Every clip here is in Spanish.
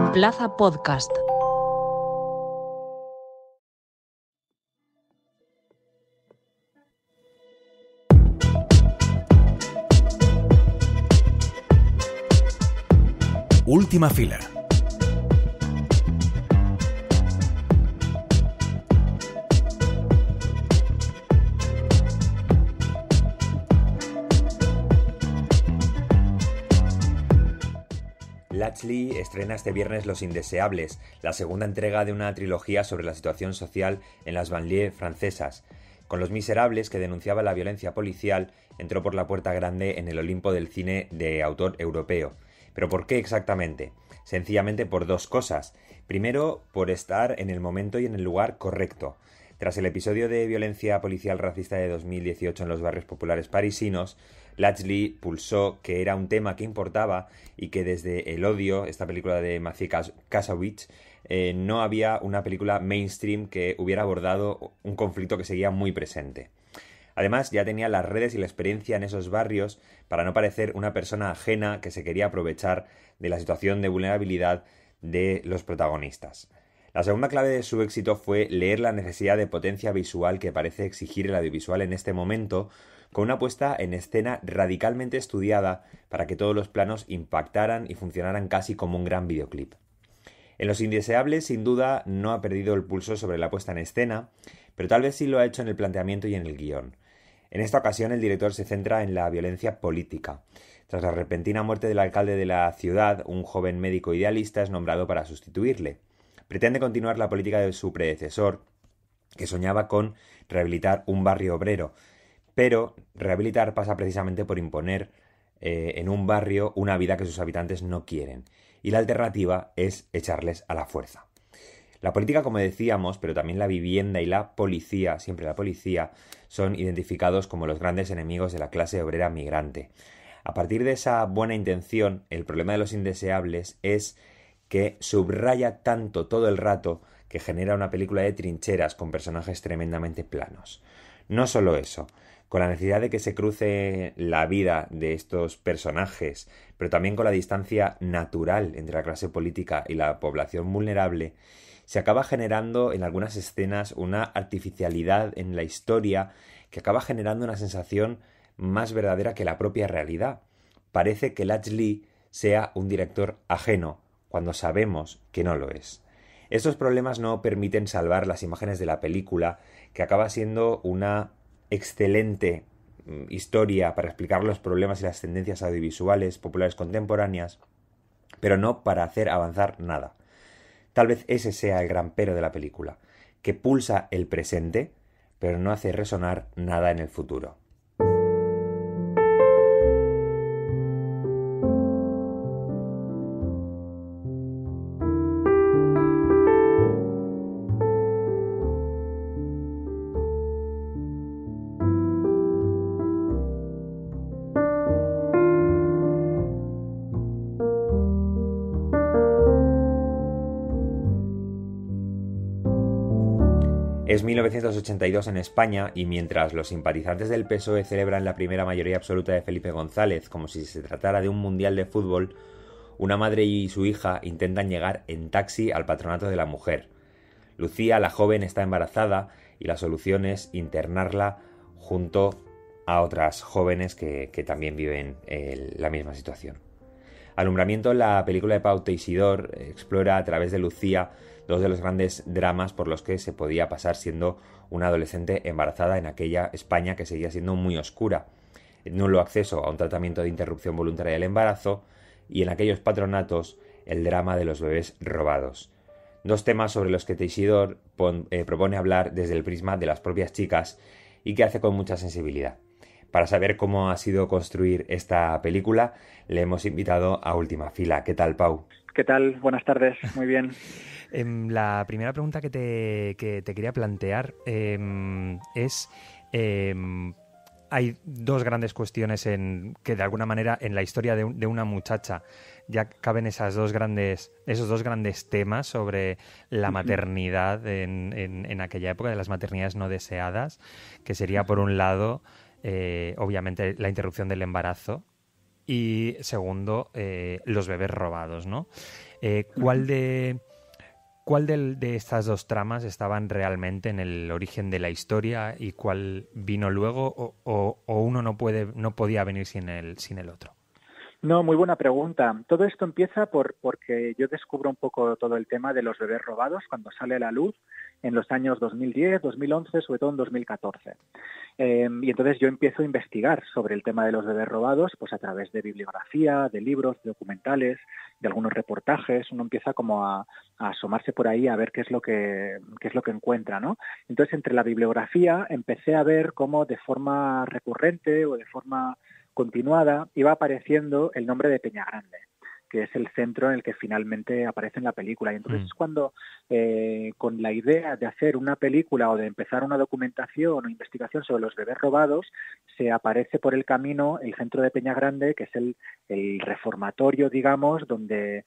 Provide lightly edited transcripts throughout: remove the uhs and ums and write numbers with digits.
Plaza Podcast. Última fila. Latchley estrena este viernes Los Indeseables, la segunda entrega de una trilogía sobre la situación social en las banlieues francesas. Con Los Miserables, que denunciaba la violencia policial, entró por la puerta grande en el Olimpo del cine de autor europeo. ¿Pero por qué exactamente? Sencillamente por dos cosas. Primero, por estar en el momento y en el lugar correcto. Tras el episodio de violencia policial racista de 2018 en los barrios populares parisinos, Latchley pulsó que era un tema que importaba y que desde El Odio, esta película de Maciej Kasowicz, no había una película mainstream que hubiera abordado un conflicto que seguía muy presente. Además, ya tenía las redes y la experiencia en esos barrios para no parecer una persona ajena que se quería aprovechar de la situación de vulnerabilidad de los protagonistas. La segunda clave de su éxito fue leer la necesidad de potencia visual que parece exigir el audiovisual en este momento, con una puesta en escena radicalmente estudiada para que todos los planos impactaran y funcionaran casi como un gran videoclip. En Los Indeseables, sin duda, no ha perdido el pulso sobre la puesta en escena, pero tal vez sí lo ha hecho en el planteamiento y en el guión. En esta ocasión, el director se centra en la violencia política. Tras la repentina muerte del alcalde de la ciudad, un joven médico idealista es nombrado para sustituirle. Pretende continuar la política de su predecesor, que soñaba con rehabilitar un barrio obrero, pero rehabilitar pasa precisamente por imponer en un barrio una vida que sus habitantes no quieren, y la alternativa es echarles a la fuerza. La política, como decíamos, pero también la vivienda y la policía, siempre la policía, son identificados como los grandes enemigos de la clase obrera migrante. A partir de esa buena intención, el problema de Los Indeseables es que subraya tanto todo el rato que genera una película de trincheras con personajes tremendamente planos. No solo eso, con la necesidad de que se cruce la vida de estos personajes, pero también con la distancia natural entre la clase política y la población vulnerable, se acaba generando en algunas escenas una artificialidad en la historia que acaba generando una sensación más verdadera que la propia realidad. Parece que Latchley sea un director ajeno, cuando sabemos que no lo es. Estos problemas no permiten salvar las imágenes de la película, que acaba siendo una excelente historia para explicar los problemas y las tendencias audiovisuales populares contemporáneas, pero no para hacer avanzar nada. Tal vez ese sea el gran pero de la película, que pulsa el presente, pero no hace resonar nada en el futuro. Es 1982 en España y mientras los simpatizantes del PSOE celebran la primera mayoría absoluta de Felipe González como si se tratara de un mundial de fútbol, una madre y su hija intentan llegar en taxi al patronato de la mujer. Lucía, la joven, está embarazada y la solución es internarla junto a otras jóvenes que también viven la misma situación. Alumbramiento, la película de Pau Teixidor, explora a través de Lucía dos de los grandes dramas por los que se podía pasar siendo una adolescente embarazada en aquella España que seguía siendo muy oscura. El nulo acceso a un tratamiento de interrupción voluntaria del embarazo y en aquellos patronatos el drama de los bebés robados. Dos temas sobre los que Teixidor propone hablar desde el prisma de las propias chicas y que hace con mucha sensibilidad. Para saber cómo ha sido construir esta película, le hemos invitado a Última Fila. ¿Qué tal, Pau? ¿Qué tal? Buenas tardes. Muy bien. La primera pregunta que te quería plantear es... hay dos grandes cuestiones que de alguna manera en la historia de una muchacha ya caben esos dos grandes temas sobre la maternidad en aquella época, de las maternidades no deseadas, que sería por un lado obviamente la interrupción del embarazo y segundo, los bebés robados, ¿no? ¿Cuál de estas dos tramas estaban realmente en el origen de la historia y cuál vino luego o uno no podía venir sin el otro? No, muy buena pregunta. Todo esto empieza porque yo descubro un poco todo el tema de los bebés robados cuando sale a la luz en los años 2010, 2011, sobre todo en 2014. Y entonces yo empiezo a investigar sobre el tema de los bebés robados, pues a través de bibliografía, de libros, de documentales, de algunos reportajes. Uno empieza como a asomarse por ahí a ver qué es lo que encuentra, ¿no? Entonces, entre la bibliografía empecé a ver cómo de forma recurrente o de forma continuada iba apareciendo el nombre de Peñagrande, que es el centro en el que finalmente aparece en la película. Y entonces es cuando, con la idea de hacer una película o de empezar una documentación o investigación sobre los bebés robados, se aparece por el camino el centro de Peñagrande, que es el reformatorio, digamos, donde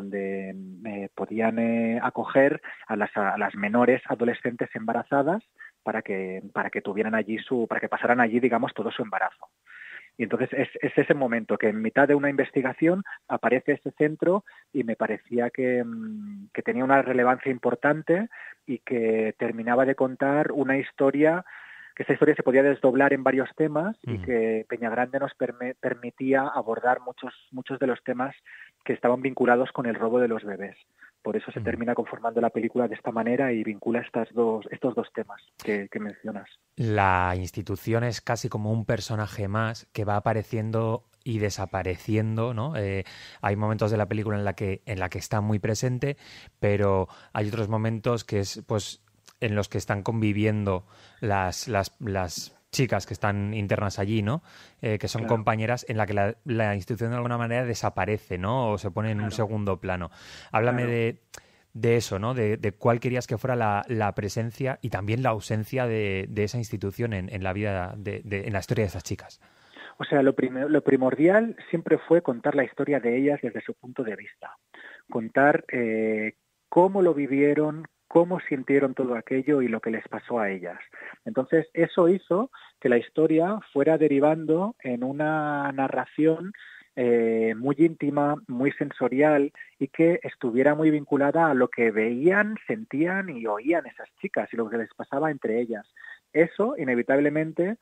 podían acoger a las menores adolescentes embarazadas para que tuvieran allí para que pasaran allí, digamos, todo su embarazo. Y entonces es ese momento que en mitad de una investigación aparece ese centro y me parecía que tenía una relevancia importante y que terminaba de contar una historia, que esa historia se podía desdoblar en varios temas y que Peñagrande nos permitía abordar muchos de los temas que estaban vinculados con el robo de los bebés. Por eso se termina conformando la película de esta manera y vincula estos dos temas que mencionas. La institución es casi como un personaje más que va apareciendo y desapareciendo, ¿no? Hay momentos de la película en la que está muy presente, pero hay otros momentos que es, pues, en los que están conviviendo las chicas que están internas allí, ¿no? Que son compañeras, en la que la institución de alguna manera desaparece, ¿no? O se pone en un segundo plano. Háblame de eso, ¿no? De cuál querías que fuera la presencia y también la ausencia de esa institución en la vida, en la historia de esas chicas. O sea, lo primordial siempre fue contar la historia de ellas desde su punto de vista. Contar cómo lo vivieron, cómo sintieron todo aquello y lo que les pasó a ellas. Entonces, eso hizo que la historia fuera derivando en una narración muy íntima, muy sensorial y que estuviera muy vinculada a lo que veían, sentían y oían esas chicas y lo que les pasaba entre ellas. Eso, inevitablemente,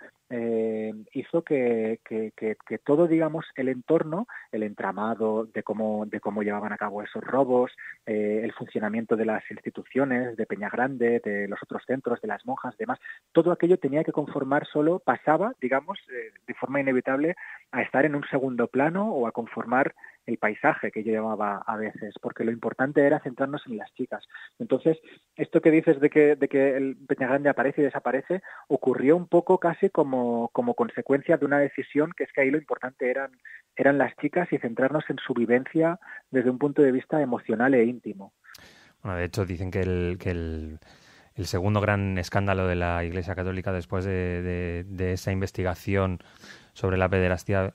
hizo que todo, digamos, el entorno, el entramado de cómo llevaban a cabo esos robos, el funcionamiento de las instituciones, de Peñagrande, de los otros centros, de las monjas, demás, todo aquello tenía que pasaba, digamos, de forma inevitable a estar en un segundo plano o a conformar el paisaje que yo llamaba a veces, porque lo importante era centrarnos en las chicas. Entonces, esto que dices de que el Peñagrande aparece y desaparece, ocurrió un poco casi como consecuencia de una decisión, que es que ahí lo importante eran las chicas y centrarnos en su vivencia desde un punto de vista emocional e íntimo. Bueno, de hecho, dicen que el segundo gran escándalo de la Iglesia Católica después de esa investigación sobre la pederastia,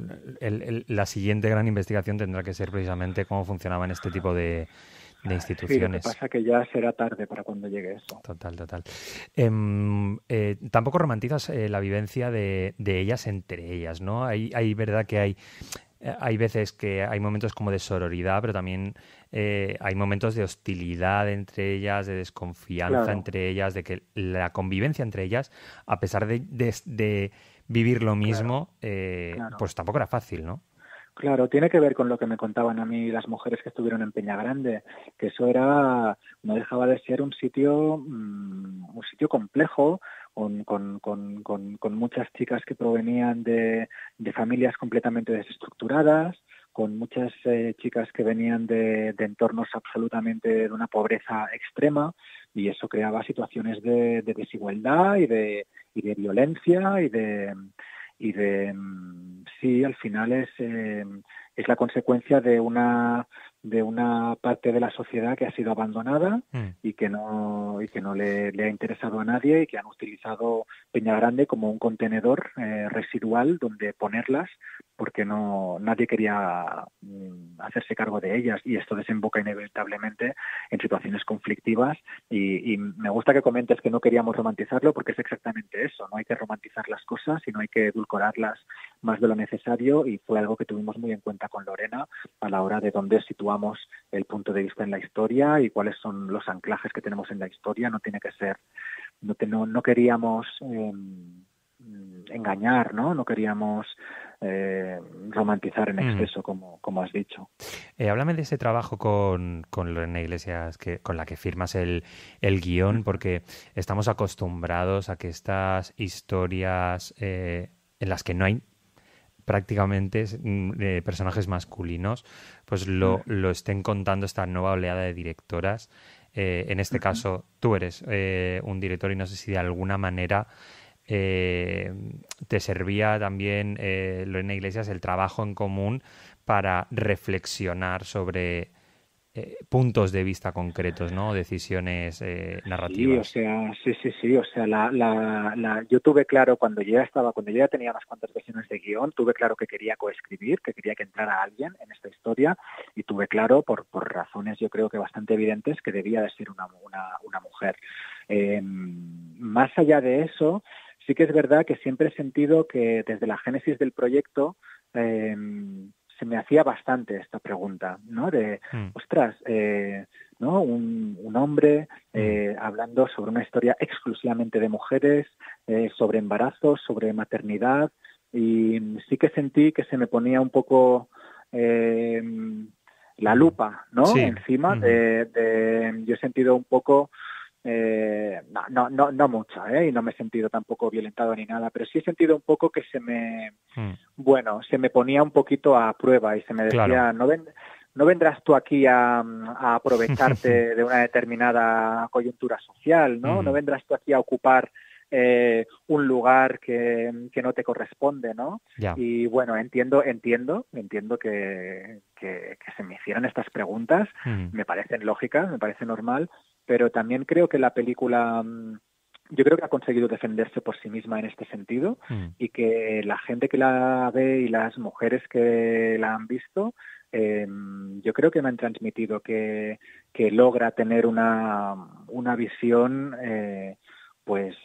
la siguiente gran investigación tendrá que ser precisamente cómo funcionaban este tipo de instituciones. Sí, lo que pasa es que ya será tarde para cuando llegue eso. Total. Tampoco romantizas la vivencia de ellas entre ellas, ¿no? Hay verdad que hay veces que hay momentos como de sororidad, pero también hay momentos de hostilidad entre ellas, de desconfianza entre ellas, de que la convivencia entre ellas, a pesar de vivir lo mismo, pues tampoco era fácil, ¿no? Claro, tiene que ver con lo que me contaban a mí las mujeres que estuvieron en Peñagrande, que eso no dejaba de ser un sitio complejo, con muchas chicas que provenían de familias completamente desestructuradas, con muchas chicas que venían de entornos absolutamente de una pobreza extrema, y eso creaba situaciones de desigualdad y de violencia sí, al final es la consecuencia de una parte de la sociedad que ha sido abandonada y que no le ha interesado a nadie y que han utilizado Peñagrande como un contenedor residual donde ponerlas porque nadie quería hacerse cargo de ellas, y esto desemboca inevitablemente en situaciones conflictivas, y me gusta que comentes que no queríamos romantizarlo, porque es exactamente eso, no hay que romantizar las cosas y no hay que edulcorarlas más de lo necesario, y fue algo que tuvimos muy en cuenta con Lorena a la hora de dónde situamos el punto de vista en la historia y cuáles son los anclajes que tenemos en la historia. No tiene que ser, no queríamos engañar, no queríamos romantizar en exceso, como has dicho. Háblame de ese trabajo con Lorena Iglesias, con la que firmas el guión, porque estamos acostumbrados a que estas historias en las que no hay prácticamente personajes masculinos, pues lo estén contando esta nueva oleada de directoras. En este caso, tú eres un director, y no sé si de alguna manera te servía también, Lorena Iglesias, el trabajo en común para reflexionar sobre puntos de vista concretos, ¿no? Decisiones narrativas. Sí. O sea, yo tuve claro cuando yo ya tenía unas cuantas versiones de guión, tuve claro que quería coescribir, que quería que entrara alguien en esta historia, y tuve claro, por razones yo creo que bastante evidentes, que debía de ser una mujer. Más allá de eso, sí que es verdad que siempre he sentido que desde la génesis del proyecto se me hacía bastante esta pregunta, ¿no? De, ostras, ¿no? Un hombre hablando sobre una historia exclusivamente de mujeres, sobre embarazos, sobre maternidad, y sí que sentí que se me ponía un poco la lupa, ¿no? Sí. Encima yo he sentido un poco no mucho, y no me he sentido tampoco violentado ni nada, pero sí he sentido un poco que se me ponía un poquito a prueba, y se me decía, claro, no vendrás tú aquí a aprovecharte de una determinada coyuntura social, ¿no? No vendrás tú aquí a ocupar un lugar que no te corresponde, ¿no? Ya. Y bueno, entiendo que se me hicieran estas preguntas, me parecen lógicas, me parece normal, pero también creo que la película, yo creo que ha conseguido defenderse por sí misma en este sentido, y que la gente que la ve y las mujeres que la han visto, yo creo que me han transmitido que logra tener una visión pues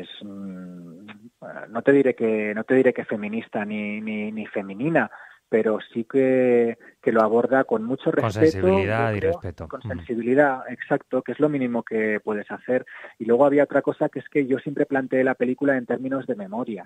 no te diré que feminista ni femenina, pero sí que lo aborda con mucho respeto. Con sensibilidad y respeto. Con sensibilidad, exacto, que es lo mínimo que puedes hacer. Y luego había otra cosa, que es que yo siempre planteé la película en términos de memoria.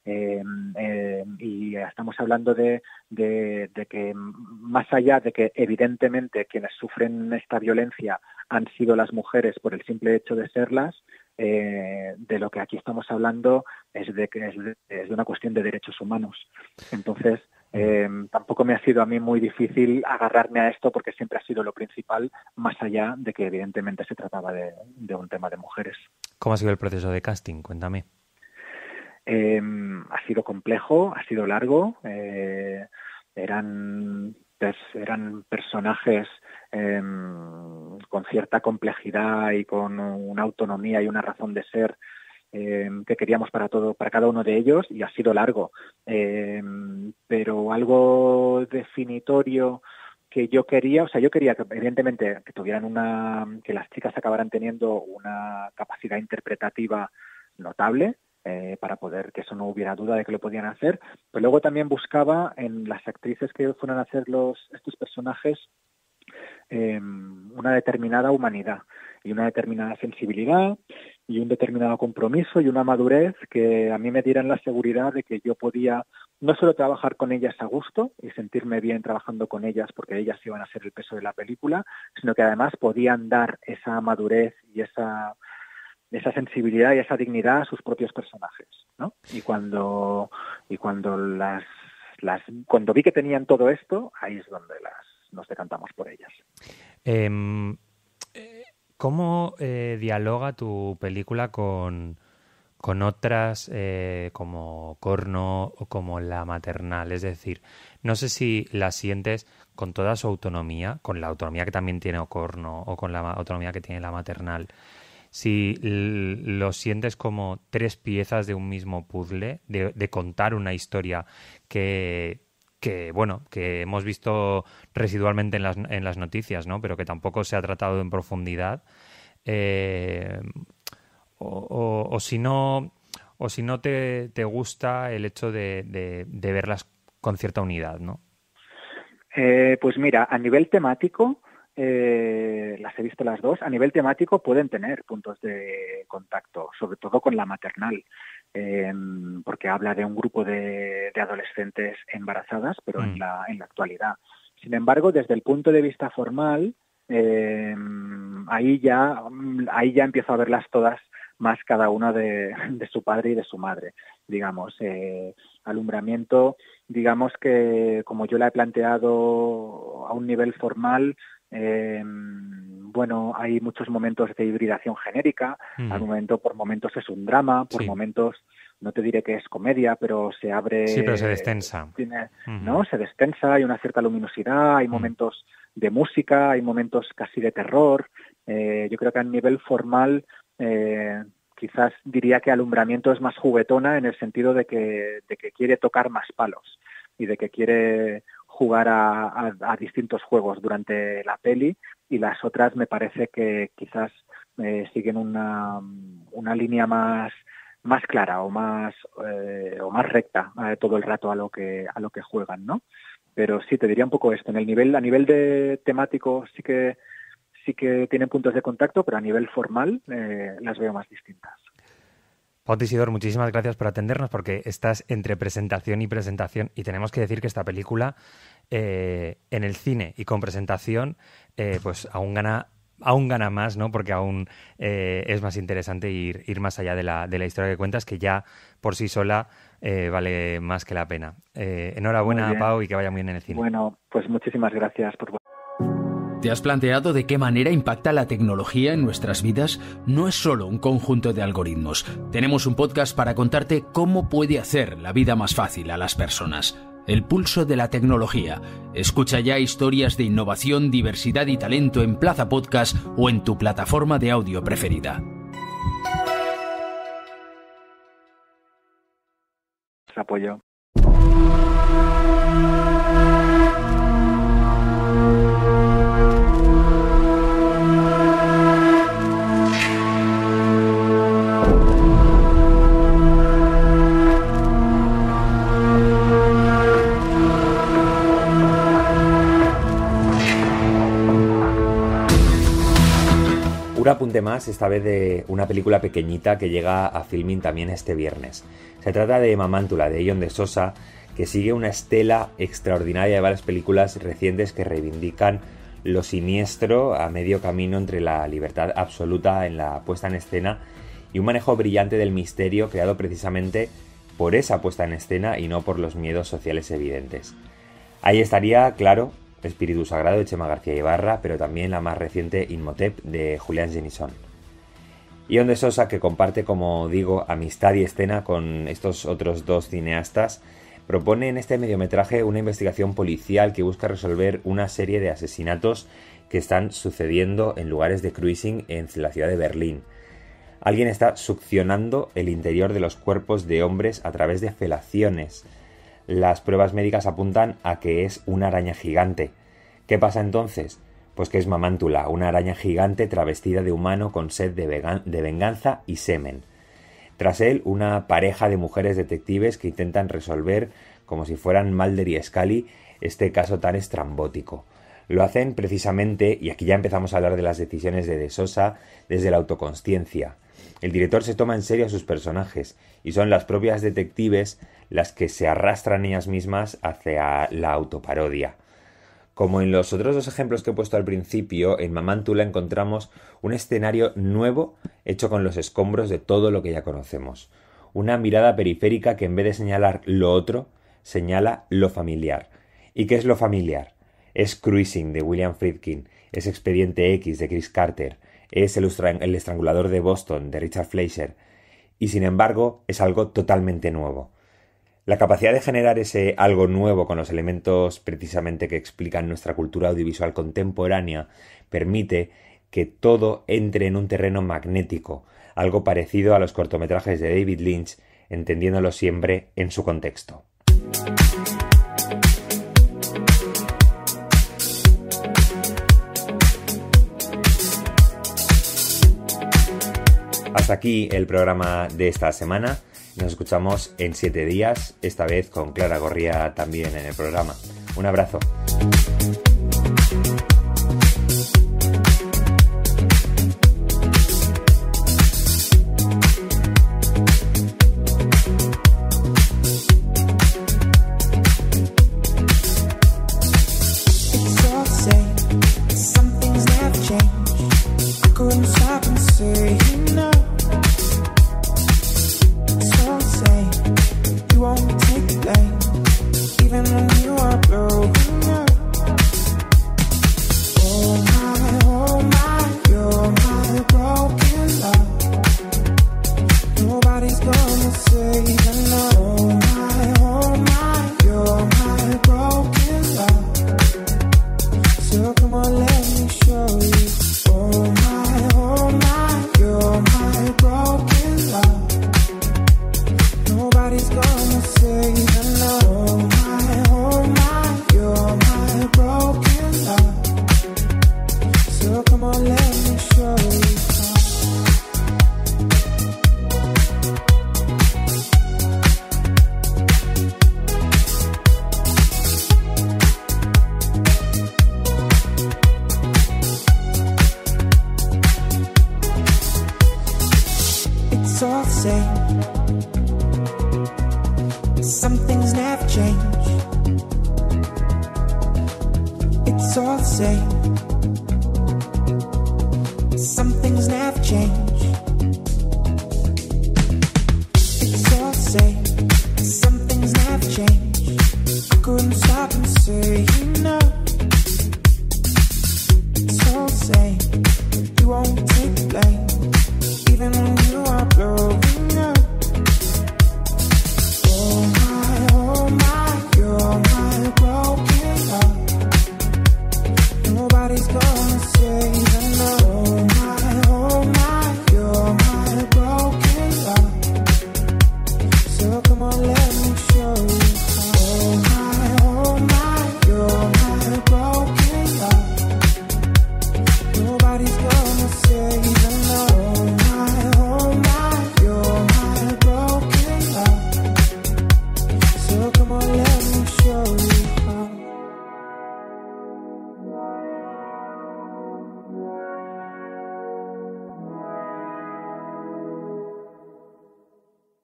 Y estamos hablando de que, más allá de que evidentemente quienes sufren esta violencia han sido las mujeres por el simple hecho de serlas, de lo que aquí estamos hablando es de una cuestión de derechos humanos. Entonces, tampoco me ha sido a mí muy difícil agarrarme a esto, porque siempre ha sido lo principal, más allá de que evidentemente se trataba de un tema de mujeres. ¿Cómo ha sido el proceso de casting? Cuéntame. Ha sido complejo, ha sido largo, eran personajes con cierta complejidad y con una autonomía y una razón de ser que queríamos para cada uno de ellos, y ha sido largo, pero algo definitorio que yo quería que evidentemente que tuvieran que las chicas acabaran teniendo una capacidad interpretativa notable, para poder, que eso no hubiera duda de que lo podían hacer, pero luego también buscaba en las actrices que fueran a hacer estos personajes una determinada humanidad y una determinada sensibilidad y un determinado compromiso y una madurez que a mí me dieran la seguridad de que yo podía no solo trabajar con ellas a gusto y sentirme bien trabajando con ellas porque ellas iban a ser el peso de la película, sino que además podían dar esa madurez y esa sensibilidad y esa dignidad a sus propios personajes, ¿no? Y cuando cuando vi que tenían todo esto, ahí es donde nos decantamos por ellas. ¿Cómo dialoga tu película con otras como Corno o como La Maternal? Es decir, no sé si la sientes con toda su autonomía, con la autonomía que también tiene Ocorno o con la autonomía que tiene La Maternal, si lo sientes como tres piezas de un mismo puzzle, de contar una historia que que hemos visto residualmente en las noticias, ¿no? Pero que tampoco se ha tratado en profundidad. O si no te gusta el hecho de verlas con cierta unidad, ¿no? Pues mira, a nivel temático, las he visto las dos, a nivel temático pueden tener puntos de contacto, sobre todo con la maternal, porque habla de un grupo de adolescentes embarazadas, pero en la actualidad. Sin embargo, desde el punto de vista formal, ahí ya empiezo a verlas todas más cada una de su padre y de su madre, digamos. Alumbramiento, digamos que como yo la he planteado a un nivel formal, hay muchos momentos de hibridación genérica, por momentos es un drama, por momentos no te diré que es comedia, pero se abre... Sí, pero se destensa. ¿No? Se destensa, hay una cierta luminosidad, hay momentos de música, hay momentos casi de terror. Yo creo que a nivel formal quizás diría que Alumbramiento es más juguetona en el sentido de que quiere tocar más palos y de que quiere jugar a distintos juegos durante la peli, y las otras me parece que quizás siguen una línea más clara o más recta todo el rato a lo que juegan, ¿no? Pero sí, te diría un poco esto. A nivel de temático sí que tienen puntos de contacto, pero a nivel formal las veo más distintas. Pau Teixidor, muchísimas gracias por atendernos, porque estás entre presentación y presentación, y tenemos que decir que esta película en el cine y con presentación pues aún gana más, ¿no? Porque aún es más interesante ir más allá de la historia que cuentas, que ya por sí sola vale más que la pena. Enhorabuena, Pau, y que vaya muy bien en el cine. Bueno, pues muchísimas gracias por... ¿Te has planteado de qué manera impacta la tecnología en nuestras vidas? No es solo un conjunto de algoritmos. Tenemos un podcast para contarte cómo puede hacer la vida más fácil a las personas. El pulso de la tecnología. Escucha ya historias de innovación, diversidad y talento en Plaza Podcast o en tu plataforma de audio preferida. Apoyo. Un apunte más, esta vez de una película pequeñita que llega a Filmin también este viernes. Se trata de Mamántula, de Jon de Sosa, que sigue una estela extraordinaria de varias películas recientes que reivindican lo siniestro a medio camino entre la libertad absoluta en la puesta en escena y un manejo brillante del misterio creado precisamente por esa puesta en escena y no por los miedos sociales evidentes. Ahí estaría, claro, Espíritu Sagrado de Chema García Ibarra, pero también la más reciente Imhotep de Julián Genison. Jon de Sosa, que comparte, como digo, amistad y escena con estos otros dos cineastas, propone en este mediometraje una investigación policial que busca resolver una serie de asesinatos que están sucediendo en lugares de cruising en la ciudad de Berlín. Alguien está succionando el interior de los cuerpos de hombres a través de felaciones. Las pruebas médicas apuntan a que es una araña gigante. ¿Qué pasa entonces? Pues que es Mamántula, una araña gigante travestida de humano con sed de venganza y semen. Tras él, una pareja de mujeres detectives que intentan resolver, como si fueran Mulder y Scully, este caso tan estrambótico. Lo hacen precisamente, y aquí ya empezamos a hablar de las decisiones de Sosa, desde la autoconsciencia. El director se toma en serio a sus personajes, y son las propias detectives las que se arrastran ellas mismas hacia la autoparodia. Como en los otros dos ejemplos que he puesto al principio, en Mamántula encontramos un escenario nuevo hecho con los escombros de todo lo que ya conocemos. Una mirada periférica que en vez de señalar lo otro, señala lo familiar. ¿Y qué es lo familiar? Es Cruising de William Friedkin, es Expediente X de Chris Carter, es El estrangulador de Boston de Richard Fleischer, y sin embargo es algo totalmente nuevo. La capacidad de generar ese algo nuevo con los elementos precisamente que explican nuestra cultura audiovisual contemporánea permite que todo entre en un terreno magnético, algo parecido a los cortometrajes de David Lynch, entendiéndolo siempre en su contexto. Hasta aquí el programa de esta semana. Nos escuchamos en 7 días, esta vez con Clara Gorría también en el programa. Un abrazo.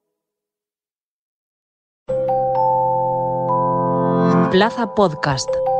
Plaza Podcast.